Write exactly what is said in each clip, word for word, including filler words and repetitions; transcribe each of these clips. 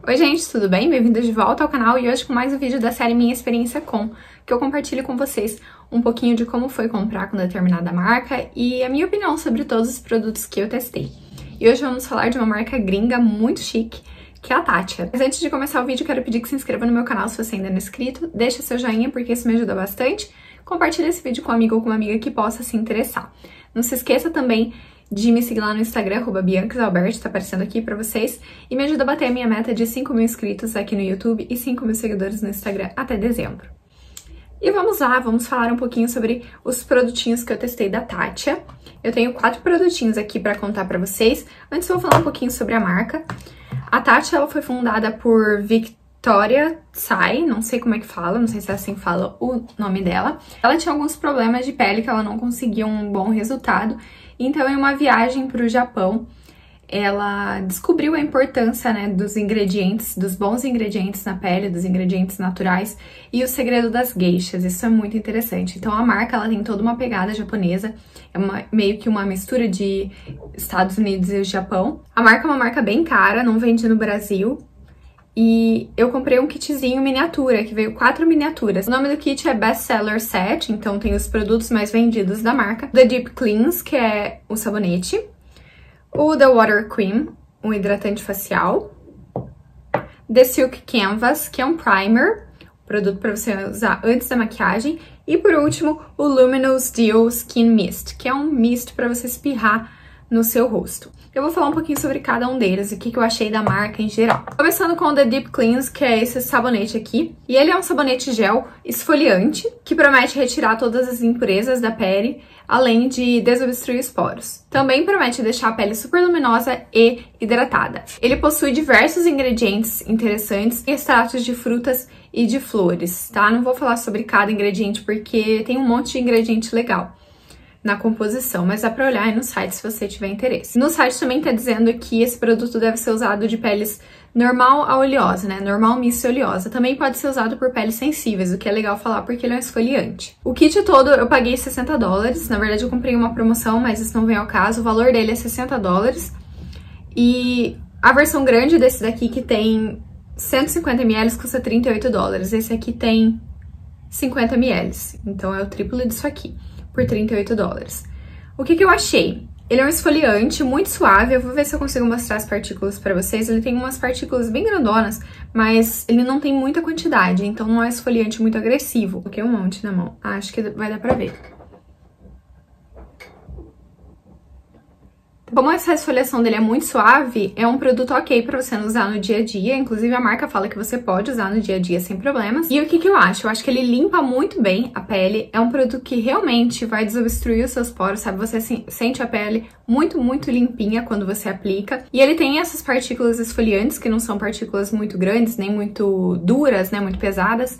Oi gente, tudo bem? Bem-vindos de volta ao canal e hoje com mais um vídeo da série Minha Experiência Com, que eu compartilho com vocês um pouquinho de como foi comprar com determinada marca e a minha opinião sobre todos os produtos que eu testei. E hoje vamos falar de uma marca gringa muito chique, que é a Tatcha. Mas antes de começar o vídeo, quero pedir que se inscreva no meu canal se você ainda não é inscrito, deixa seu joinha porque isso me ajuda bastante, compartilha esse vídeo com um amigo ou com uma amiga que possa se interessar. Não se esqueça também de me seguir lá no Instagram, arroba biancasalberto, tá aparecendo aqui pra vocês, e me ajuda a bater a minha meta de cinco mil inscritos aqui no YouTube e cinco mil seguidores no Instagram até dezembro. E vamos lá, vamos falar um pouquinho sobre os produtinhos que eu testei da Tatcha. Eu tenho quatro produtinhos aqui pra contar pra vocês. Antes eu vou falar um pouquinho sobre a marca. A Tatcha, ela foi fundada por Victoria Tsai, não sei como é que fala, não sei se é assim que fala o nome dela. Ela tinha alguns problemas de pele que ela não conseguia um bom resultado. Então, em uma viagem para o Japão, ela descobriu a importância, né, dos ingredientes, dos bons ingredientes na pele, dos ingredientes naturais e o segredo das geishas. Isso é muito interessante. Então, a marca ela tem toda uma pegada japonesa, é uma, meio que uma mistura de Estados Unidos e o Japão. A marca é uma marca bem cara, não vende no Brasil. E eu comprei um kitzinho miniatura, que veio quatro miniaturas. O nome do kit é Best Seller Set, então tem os produtos mais vendidos da marca. The Deep Cleanse, que é o sabonete. O The Water Cream, um hidratante facial. The Silk Canvas, que é um primer, produto para você usar antes da maquiagem. E por último, o Luminous Dew Skin Mist, que é um mist para você espirrar no seu rosto. Eu vou falar um pouquinho sobre cada um deles e o que eu achei da marca em geral. Começando com o The Deep Cleanse, que é esse sabonete aqui. E ele é um sabonete gel esfoliante, que promete retirar todas as impurezas da pele, além de desobstruir os poros. Também promete deixar a pele super luminosa e hidratada. Ele possui diversos ingredientes interessantes, extratos de frutas e de flores, tá? Não vou falar sobre cada ingrediente porque tem um monte de ingrediente legal na composição, mas dá pra olhar aí no site se você tiver interesse. No site também tá dizendo que esse produto deve ser usado de peles normal a oleosa, né? Normal, mista e oleosa. Também pode ser usado por peles sensíveis, o que é legal falar porque ele é um esfoliante. O kit todo eu paguei sessenta dólares, na verdade eu comprei uma promoção, mas isso não vem ao caso. O valor dele é sessenta dólares. E a versão grande desse daqui, que tem cento e cinquenta mililitros, custa trinta e oito dólares. Esse aqui tem cinquenta mililitros, então é o triplo disso aqui, por trinta e oito dólares. O que que eu achei? Ele é um esfoliante muito suave, eu vou ver se eu consigo mostrar as partículas pra vocês. Ele tem umas partículas bem grandonas, mas ele não tem muita quantidade, então não é um esfoliante muito agressivo. Coloquei um monte na mão, acho que vai dar pra ver. Como essa esfoliação dele é muito suave, é um produto ok pra você não usar no dia a dia. Inclusive, a marca fala que você pode usar no dia a dia sem problemas. E o que que eu acho? Eu acho que ele limpa muito bem a pele. É um produto que realmente vai desobstruir os seus poros, sabe? Você sente a pele muito, muito limpinha quando você aplica. E ele tem essas partículas esfoliantes, que não são partículas muito grandes, nem muito duras, né? Muito pesadas.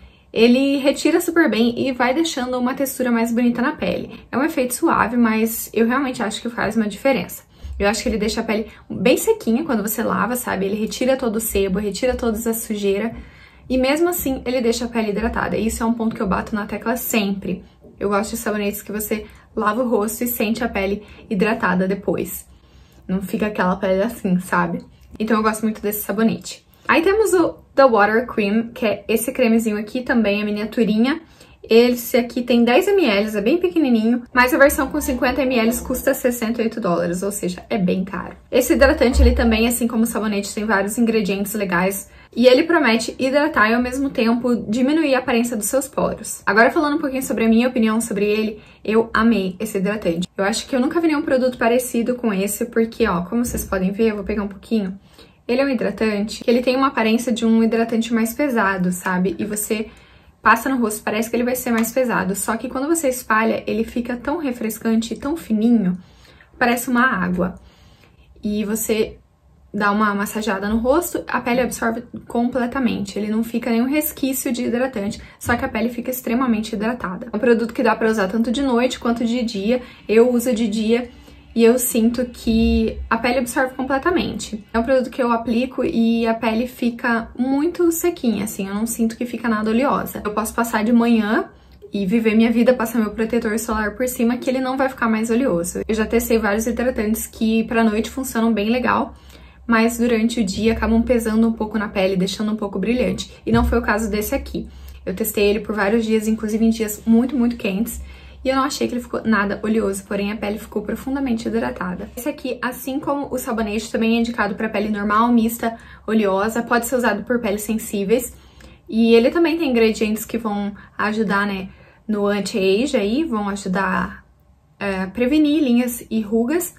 Ele retira super bem e vai deixando uma textura mais bonita na pele. É um efeito suave, mas eu realmente acho que faz uma diferença. Eu acho que ele deixa a pele bem sequinha quando você lava, sabe? Ele retira todo o sebo, retira toda a sujeira e mesmo assim ele deixa a pele hidratada. E isso é um ponto que eu bato na tecla sempre. Eu gosto de sabonetes que você lava o rosto e sente a pele hidratada depois. Não fica aquela pele assim, sabe? Então eu gosto muito desse sabonete. Aí temos o The Water Cream, que é esse cremezinho aqui, também é miniaturinha. Esse aqui tem dez mililitros, é bem pequenininho, mas a versão com cinquenta mililitros custa sessenta e oito dólares, ou seja, é bem caro. Esse hidratante, ele também, assim como o sabonete, tem vários ingredientes legais e ele promete hidratar e ao mesmo tempo diminuir a aparência dos seus poros. Agora falando um pouquinho sobre a minha opinião sobre ele, eu amei esse hidratante. Eu acho que eu nunca vi nenhum produto parecido com esse, porque, ó, como vocês podem ver, eu vou pegar um pouquinho. Ele é um hidratante que ele tem uma aparência de um hidratante mais pesado, sabe? E você passa no rosto, parece que ele vai ser mais pesado. Só que quando você espalha, ele fica tão refrescante e tão fininho, parece uma água. E você dá uma massageada no rosto, a pele absorve completamente. Ele não fica nenhum resquício de hidratante, só que a pele fica extremamente hidratada. É um produto que dá pra usar tanto de noite quanto de dia. Eu uso de dia e eu sinto que a pele absorve completamente. É um produto que eu aplico e a pele fica muito sequinha, assim, eu não sinto que fica nada oleosa. Eu posso passar de manhã e viver minha vida, passar meu protetor solar por cima, que ele não vai ficar mais oleoso. Eu já testei vários hidratantes que pra noite funcionam bem legal, mas durante o dia acabam pesando um pouco na pele, deixando um pouco brilhante. E não foi o caso desse aqui. Eu testei ele por vários dias, inclusive em dias muito, muito quentes, e eu não achei que ele ficou nada oleoso, porém a pele ficou profundamente hidratada. Esse aqui, assim como o sabonete, também é indicado para pele normal, mista, oleosa, pode ser usado por peles sensíveis, e ele também tem ingredientes que vão ajudar, né, no anti-age aí, vão ajudar a é, prevenir linhas e rugas.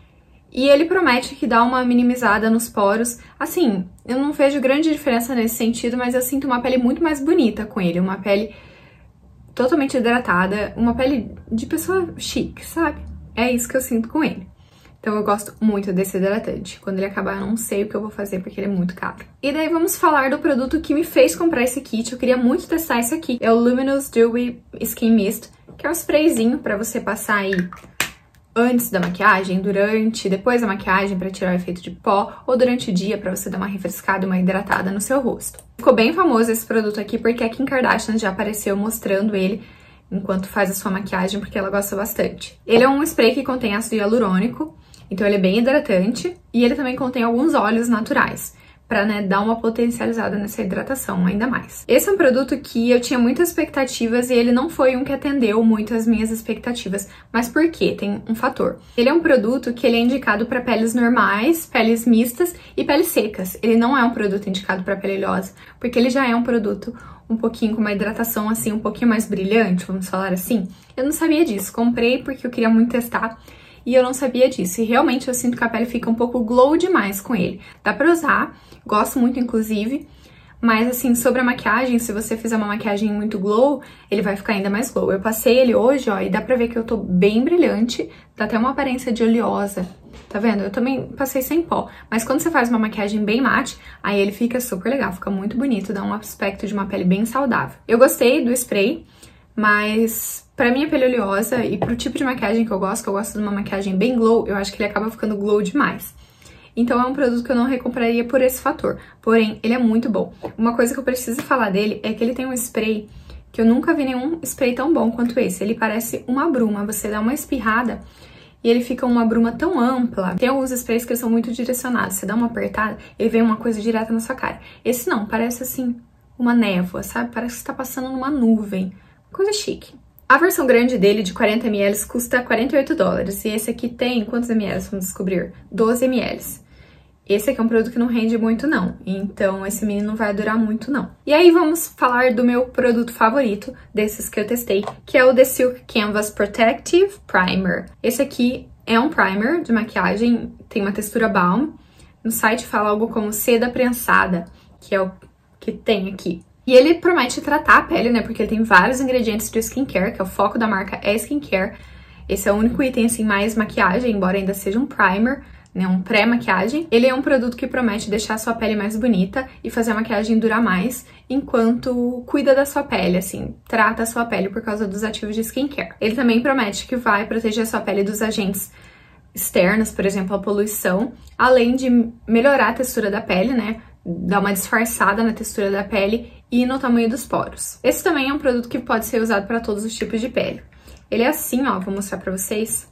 E ele promete que dá uma minimizada nos poros. Assim, eu não vejo grande diferença nesse sentido, mas eu sinto uma pele muito mais bonita com ele. Uma pele totalmente hidratada, uma pele de pessoa chique, sabe? É isso que eu sinto com ele. Então eu gosto muito desse hidratante. Quando ele acabar, eu não sei o que eu vou fazer, porque ele é muito caro. E daí vamos falar do produto que me fez comprar esse kit. Eu queria muito testar esse aqui. É o Luminous Dewy Skin Mist, que é um sprayzinho pra você passar aí antes da maquiagem, durante, depois da maquiagem para tirar o efeito de pó, ou durante o dia para você dar uma refrescada, uma hidratada no seu rosto. Ficou bem famoso esse produto aqui porque a Kim Kardashian já apareceu mostrando ele enquanto faz a sua maquiagem, porque ela gosta bastante. Ele é um spray que contém ácido hialurônico, então ele é bem hidratante, e ele também contém alguns óleos naturais, pra, né, dar uma potencializada nessa hidratação ainda mais. Esse é um produto que eu tinha muitas expectativas e ele não foi um que atendeu muito as minhas expectativas. Mas por quê? Tem um fator. Ele é um produto que ele é indicado para peles normais, peles mistas e peles secas. Ele não é um produto indicado para pele oleosa, porque ele já é um produto um pouquinho com uma hidratação assim, um pouquinho mais brilhante, vamos falar assim. Eu não sabia disso. Comprei porque eu queria muito testar. E eu não sabia disso, e realmente eu sinto que a pele fica um pouco glow demais com ele. Dá pra usar, gosto muito inclusive, mas assim, sobre a maquiagem, se você fizer uma maquiagem muito glow, ele vai ficar ainda mais glow. Eu passei ele hoje, ó, e dá pra ver que eu tô bem brilhante, dá até uma aparência de oleosa, tá vendo? Eu também passei sem pó, mas quando você faz uma maquiagem bem mate, aí ele fica super legal, fica muito bonito, dá um aspecto de uma pele bem saudável. Eu gostei do spray, mas pra minha pele oleosa e pro tipo de maquiagem que eu gosto, que eu gosto de uma maquiagem bem glow, eu acho que ele acaba ficando glow demais. Então é um produto que eu não recompraria por esse fator, porém ele é muito bom. Uma coisa que eu preciso falar dele é que ele tem um spray que eu nunca vi nenhum spray tão bom quanto esse. Ele parece uma bruma, você dá uma espirrada e ele fica uma bruma tão ampla. Tem alguns sprays que são muito direcionados, você dá uma apertada, ele vem uma coisa direta na sua cara. Esse não, parece assim uma névoa, sabe? Parece que você tá passando numa nuvem. Coisa chique. A versão grande dele, de quarenta mililitros, custa quarenta e oito dólares. E esse aqui tem quantos mililitros? Vamos descobrir. doze mililitros. Esse aqui é um produto que não rende muito, não. Então, esse mini não vai durar muito, não. E aí, vamos falar do meu produto favorito, desses que eu testei, que é o The Silk Canvas Protective Primer. Esse aqui é um primer de maquiagem, tem uma textura balm. No site fala algo como seda prensada, que é o que tem aqui. E ele promete tratar a pele, né, porque ele tem vários ingredientes de skincare, que é o foco da marca é skincare. Esse é o único item, assim, mais maquiagem, embora ainda seja um primer, né, um pré-maquiagem. Ele é um produto que promete deixar a sua pele mais bonita e fazer a maquiagem durar mais, enquanto cuida da sua pele, assim, trata a sua pele por causa dos ativos de skincare. Ele também promete que vai proteger a sua pele dos agentes externos, por exemplo, a poluição, além de melhorar a textura da pele, né, dar uma disfarçada na textura da pele e no tamanho dos poros. Esse também é um produto que pode ser usado para todos os tipos de pele. Ele é assim, ó, vou mostrar pra vocês.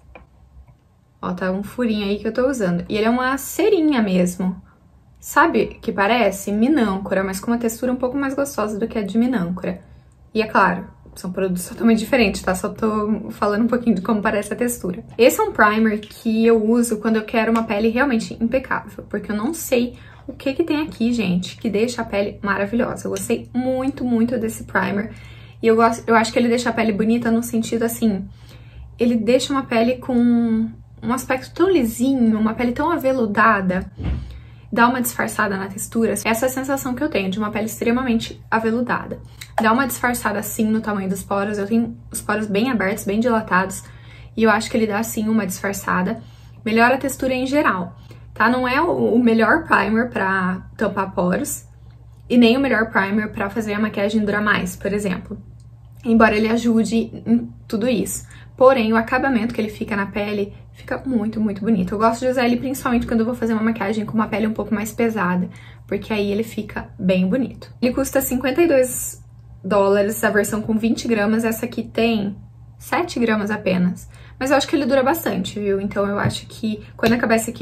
Ó, tá um furinho aí que eu tô usando. E ele é uma cerinha mesmo. Sabe que parece? Minâncora, mas com uma textura um pouco mais gostosa do que a de minâncora. E é claro, são produtos totalmente diferentes, tá? Só tô falando um pouquinho de como parece a textura. Esse é um primer que eu uso quando eu quero uma pele realmente impecável, porque eu não sei o que que tem aqui, gente, que deixa a pele maravilhosa. Eu gostei muito, muito desse primer. E eu, gosto, eu acho que ele deixa a pele bonita no sentido, assim, ele deixa uma pele com um aspecto tão lisinho, uma pele tão aveludada, dá uma disfarçada na textura. Essa é a sensação que eu tenho de uma pele extremamente aveludada. Dá uma disfarçada, assim, no tamanho dos poros. Eu tenho os poros bem abertos, bem dilatados, e eu acho que ele dá, assim, uma disfarçada. Melhora a textura em geral. Tá? Não é o melhor primer pra tampar poros e nem o melhor primer pra fazer a maquiagem durar mais, por exemplo. Embora ele ajude em tudo isso. Porém, o acabamento que ele fica na pele fica muito, muito bonito. Eu gosto de usar ele principalmente quando eu vou fazer uma maquiagem com uma pele um pouco mais pesada, porque aí ele fica bem bonito. Ele custa cinquenta e dois dólares, a versão com vinte gramas. Essa aqui tem sete gramas apenas. Mas eu acho que ele dura bastante, viu? Então eu acho que quando acabar esse aqui,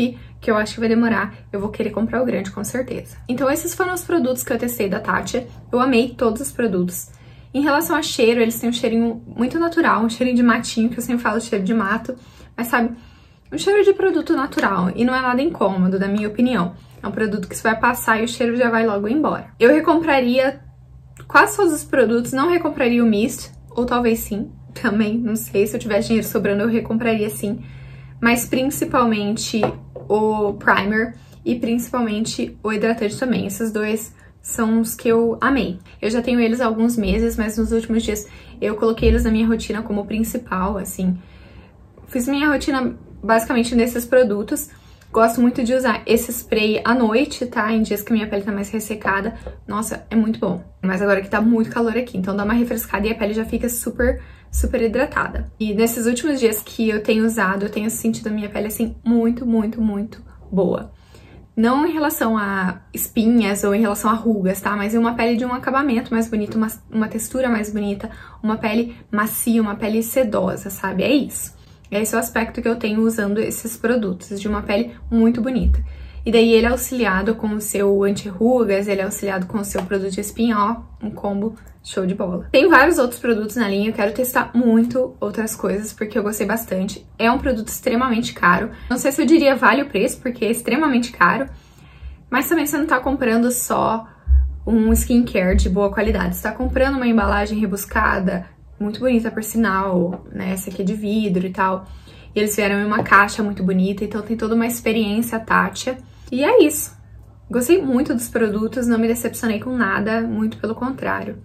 que eu acho que vai demorar, eu vou querer comprar o grande com certeza. Então esses foram os produtos que eu testei da Tatcha, eu amei todos os produtos. Em relação a cheiro, eles têm um cheirinho muito natural, um cheirinho de matinho, que eu sempre falo cheiro de mato, mas sabe, um cheiro de produto natural e não é nada incômodo, na minha opinião. É um produto que você vai passar e o cheiro já vai logo embora. Eu recompraria quase todos os produtos, não recompraria o Mist, ou talvez sim, também, não sei, se eu tivesse dinheiro sobrando eu recompraria sim, mas principalmente o primer e principalmente o hidratante também. Esses dois são os que eu amei. Eu já tenho eles há alguns meses, mas nos últimos dias eu coloquei eles na minha rotina como principal, assim. Fiz minha rotina basicamente nesses produtos. Gosto muito de usar esse spray à noite, tá? Em dias que minha pele tá mais ressecada. Nossa, é muito bom. Mas agora que tá muito calor aqui, então dá uma refrescada e a pele já fica super, super hidratada. E nesses últimos dias que eu tenho usado, eu tenho sentido a minha pele, assim, muito, muito, muito boa. Não em relação a espinhas ou em relação a rugas, tá? Mas em uma pele de um acabamento mais bonito, uma, uma textura mais bonita, uma pele macia, uma pele sedosa, sabe? É isso. Esse é o aspecto que eu tenho usando esses produtos, de uma pele muito bonita. E daí ele é auxiliado com o seu anti-rugas, ele é auxiliado com o seu produto de espinha, ó, um combo show de bola. Tem vários outros produtos na linha, eu quero testar muito outras coisas, porque eu gostei bastante. É um produto extremamente caro. Não sei se eu diria vale o preço, porque é extremamente caro, mas também você não tá comprando só um skincare de boa qualidade, você tá comprando uma embalagem rebuscada, muito bonita por sinal, né, essa aqui é de vidro e tal. E eles vieram em uma caixa muito bonita, então tem toda uma experiência Tatcha. E é isso. Gostei muito dos produtos, não me decepcionei com nada, muito pelo contrário.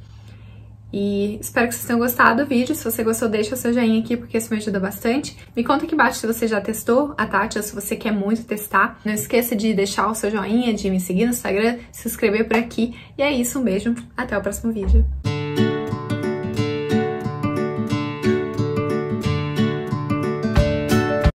E espero que vocês tenham gostado do vídeo. Se você gostou, deixa o seu joinha aqui, porque isso me ajuda bastante. Me conta aqui embaixo se você já testou a Tatcha, se você quer muito testar. Não esqueça de deixar o seu joinha, de me seguir no Instagram, se inscrever por aqui. E é isso, um beijo, até o próximo vídeo.